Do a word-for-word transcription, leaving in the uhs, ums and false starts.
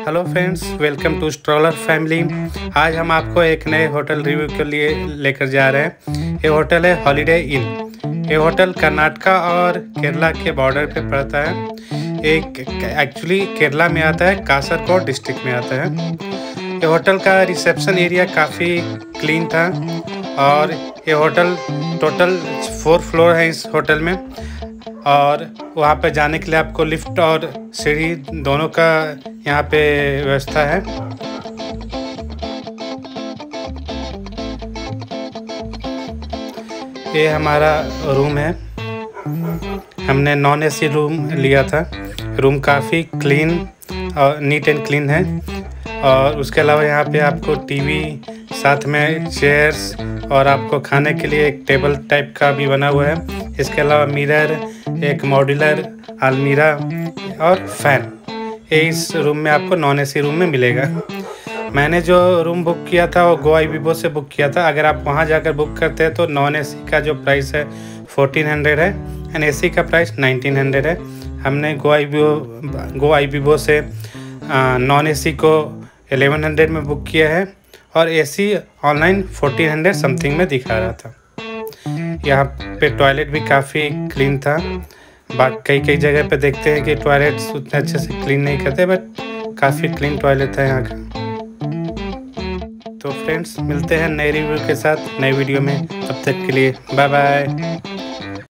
Hello friends, welcome to Stroller Family. आज हम आपको एक नए होटल रिव्यू के लिए लेकर जा रहे हैं। ये होटल है हॉलीडे इन। ये होटल कर्नाटका और केरला के बॉर्डर पे पड़ता है। एक एक्चुअली केरला में आता है, कासरगोड डिस्ट्रिक्ट में आता है। ये होटल का रिसेप्शन एरिया काफ़ी क्लीन था और ये होटल टोटल फोर फ्लोर है इस होटल में, और वहाँ पे जाने के लिए आपको लिफ्ट और सीढ़ी दोनों का यहाँ पे व्यवस्था है। ये हमारा रूम है। हमने नॉन एसी रूम लिया था। रूम काफ़ी क्लीन और नीट एंड क्लीन है, और उसके अलावा यहाँ पे आपको टीवी, साथ में चेयर्स और आपको खाने के लिए एक टेबल टाइप का भी बना हुआ है। इसके अलावा मिरर, एक मॉड्यूलर अलमीरा और फैन, ये इस रूम में आपको नॉन एसी रूम में मिलेगा। मैंने जो रूम बुक किया था वो गो आईबीबो से बुक किया था। अगर आप वहाँ जाकर बुक करते हैं तो नॉन एसी का जो प्राइस है फोर्टीन हंड्रेड है एंड एसी का प्राइस नाइनटीन हंड्रेड है। हमने गो आईबीबो गो आईबीबो से नॉन एसी को एलेवन हंड्रेड में बुक किया है और AC online fourteen hundred something में दिखा रहा था। यहाँ पे टॉयलेट भी काफ़ी क्लीन था। बाकी कई कई जगह पे देखते हैं कि टॉयलेट्स उतने अच्छे से क्लीन नहीं करते, बट काफ़ी क्लीन टॉयलेट है यहाँ का। तो फ्रेंड्स, मिलते हैं नए रिव्यू के साथ नए वीडियो में। तब तक के लिए बाय बाय।